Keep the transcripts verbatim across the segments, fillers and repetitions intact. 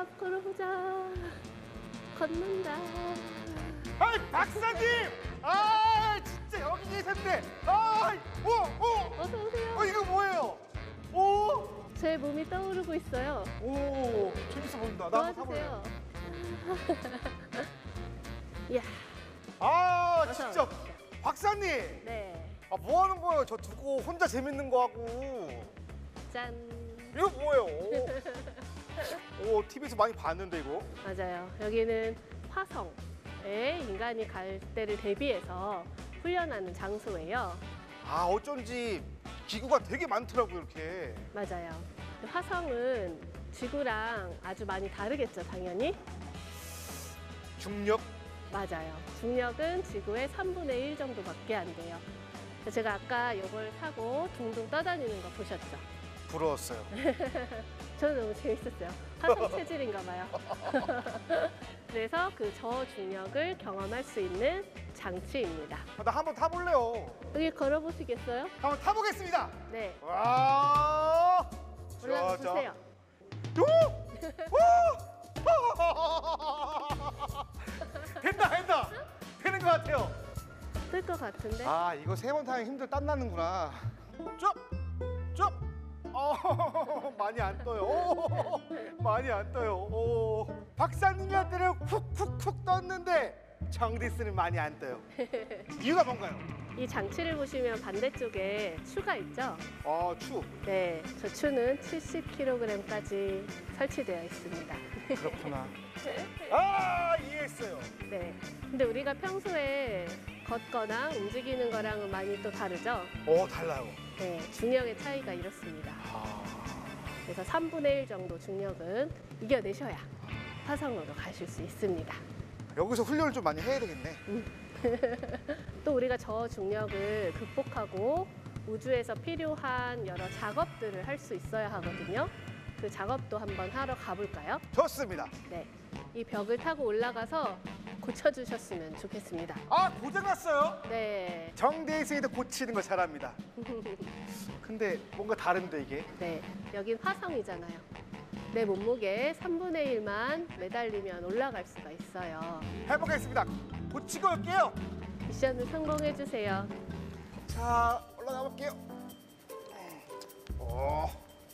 앞 걸어보자. 걷는다. 아이 박사님! 아 진짜 여기 계셨네. 아, 오, 오. 어서 오세요. 어 이거 뭐예요? 오, 제 몸이 떠오르고 있어요. 오, 재밌어 보인다. 나 한번 타볼래. 도와주세요. 이야, 아 어서 진짜 오십시오. 박사님. 네, 아 뭐 하는 거예요? 저 두고 혼자 재밌는 거 하고. 짠. 이거 뭐예요? 오, 오 티비에서 많이 봤는데 이거. 맞아요. 여기는 화성에 인간이 갈 때를 대비해서 훈련하는 장소예요. 아 어쩐지 기구가 되게 많더라고요 이렇게. 맞아요. 화성은 지구랑 아주 많이 다르겠죠, 당연히? 중력. 맞아요. 중력은 지구의 삼분의 일 정도밖에 안 돼요. 제가 아까 이걸 타고 둥둥 떠다니는 거 보셨죠? 부러웠어요. 저는 너무 재밌었어요. 화성 체질인가 봐요. 그래서 그 저중력을 경험할 수 있는 장치입니다. 아, 나 한번 타볼래요. 여기 걸어보시겠어요? 한번 타보겠습니다. 네, 와. 올라가 자, 자. 보세요. 오! 오! 된다 된다 되는 것 같아요. 뜰 것 같은데? 아 이거 세 번 타면 힘들 땀 나는구나. 쭉! 쭉! 어, 많이 안 떠요. 오, 많이 안 떠요. 오. 박사님한테는 훅훅훅 떴는데 정디스는 많이 안 떠요. 이유가 뭔가요? 이 장치를 보시면 반대쪽에 추가 있죠? 아 추. 네, 저 추는 칠십 킬로그램까지 설치되어 있습니다. 그렇구나. 아 이해했어요. 네, 근데 우리가 평소에 걷거나 움직이는 거랑은 많이 또 다르죠? 오 달라요. 네, 중력의 차이가 이렇습니다. 아. 그래서 삼분의 일 정도 중력은 이겨내셔야 화성으로 가실 수 있습니다. 여기서 훈련을 좀 많이 해야 되겠네. 또 우리가 저중력을 극복하고 우주에서 필요한 여러 작업들을 할 수 있어야 하거든요. 그 작업도 한번 하러 가볼까요? 좋습니다. 네, 이 벽을 타고 올라가서 고쳐주셨으면 좋겠습니다. 아 고장 났어요? 네, 정대에서도 고치는 거 잘합니다. 근데 뭔가 다른데 이게? 네, 여긴 화성이잖아요. 내 몸무게의 삼분의 일만 매달리면 올라갈 수가 있어요. 해보겠습니다. 고치고 올게요. 미션을 성공해주세요. 자 올라가 볼게요. 오,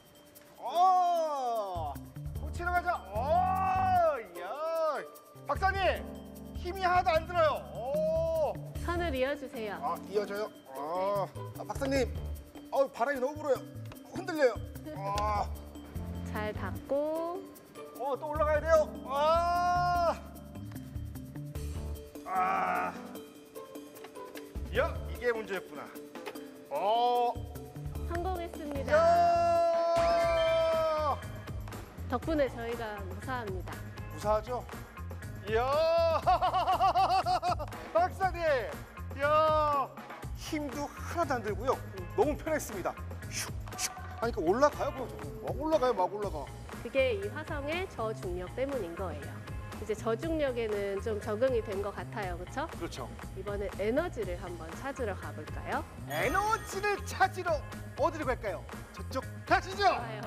오, 고치러 가자. 오, 야, 박사님 힘이 하나도 안 들어요. 오, 선을 이어주세요. 아 이어져요. 아, 아 박사님, 어 바람이 너무 불어요. 흔들려요. 아, 잘 닫고 어 또 올라가야 돼요. 아, 아, 야 이게 문제였구나. 어. 성공했습니다. 이야! 덕분에 저희가 무사합니다. 무사하죠? 이야! 박사님! 이야! 힘도 하나도 안 들고요. 너무 편했습니다. 슉! 슉! 아니, 그 올라가요? 그럼 막 올라가요, 막 올라가. 그게 이 화성의 저중력 때문인 거예요. 이제 저중력에는 좀 적응이 된 것 같아요, 그렇죠? 그렇죠. 이번엔 에너지를 한번 찾으러 가볼까요? 에너지를 찾으러 어디로 갈까요? 저쪽 가시죠! 좋아요.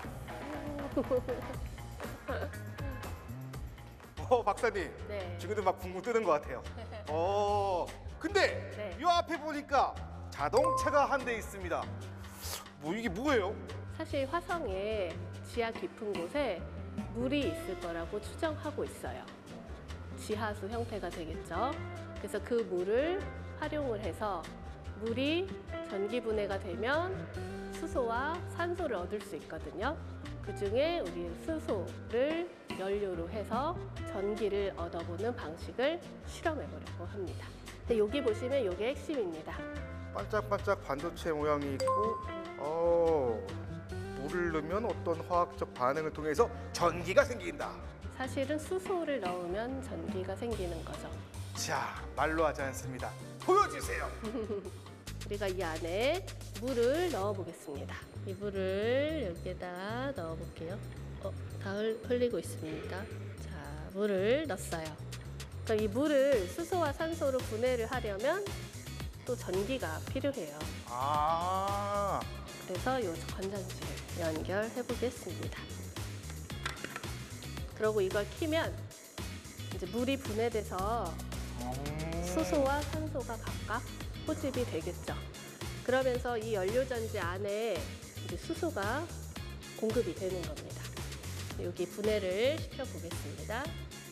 어, 박사님. 네. 지금도 막 붕붕 뜨는 것 같아요. 어, 근데 네. 이 앞에 보니까 자동차가 한 대 있습니다. 뭐 이게 뭐예요? 사실 화성의 지하 깊은 곳에 물이 있을 거라고 추정하고 있어요. 지하수 형태가 되겠죠. 그래서 그 물을 활용을 해서 물이 전기 분해가 되면 수소와 산소를 얻을 수 있거든요. 그 중에 우리 수소를 연료로 해서 전기를 얻어보는 방식을 실험해 보려고 합니다. 근데 여기 보시면 이게 핵심입니다. 반짝반짝 반도체 모양이 있고, 어, 물을 넣으면 어떤 화학적 반응을 통해서 전기가 생긴다. 사실은 수소를 넣으면 전기가 생기는 거죠. 자, 말로 하지 않습니다. 보여주세요. 우리가 이 안에 물을 넣어 보겠습니다. 이 물을 여기에다 넣어 볼게요. 어, 다 흘- 흘리고 있습니다. 자, 물을 넣었어요. 그럼 이 물을 수소와 산소로 분해를 하려면 또 전기가 필요해요. 아, 그래서 이 건전지를 연결해 보겠습니다. 그리고 이걸 키면 이제 물이 분해돼서 수소와 산소가 각각 포집이 되겠죠. 그러면서 이 연료전지 안에 이제 수소가 공급이 되는 겁니다. 여기 분해를 시켜보겠습니다.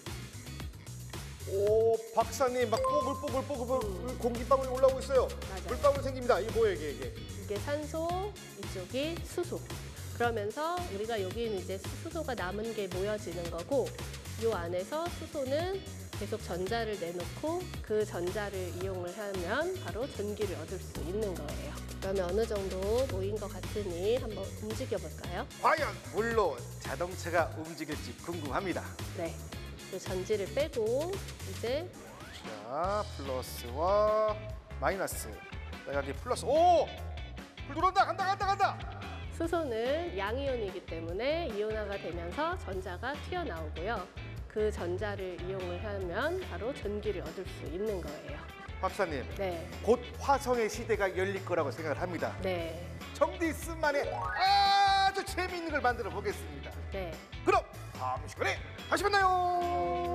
오, 박사님 막 뽀글뽀글뽀글 음. 공기방울이 올라오고 있어요. 맞아요. 물방울 생깁니다. 이게 뭐예요, 이게? 이게? 이게 산소, 이쪽이 수소. 그러면서 우리가 여기는 이제 수소가 남은 게 모여지는 거고, 이 안에서 수소는 계속 전자를 내놓고 그 전자를 이용을 하면 바로 전기를 얻을 수 있는 거예요. 그러면 어느 정도 모인 것 같으니 한번 움직여 볼까요? 과연 물로 자동차가 움직일지 궁금합니다. 네. 그 전지를 빼고 이제 자, 플러스와 마이너스. 빨간게 플러스. 오! 불 들어온다. 간다, 간다, 간다. 수소는 양이온이기 때문에 이온화가 되면서 전자가 튀어나오고요. 그 전자를 이용을 하면 바로 전기를 얻을 수 있는 거예요. 박사님, 네. 곧 화성의 시대가 열릴 거라고 생각을 합니다. 네. 정디스만의 아주 재미있는 걸 만들어 보겠습니다. 네. 그럼 다음 시간에 다시 만나요.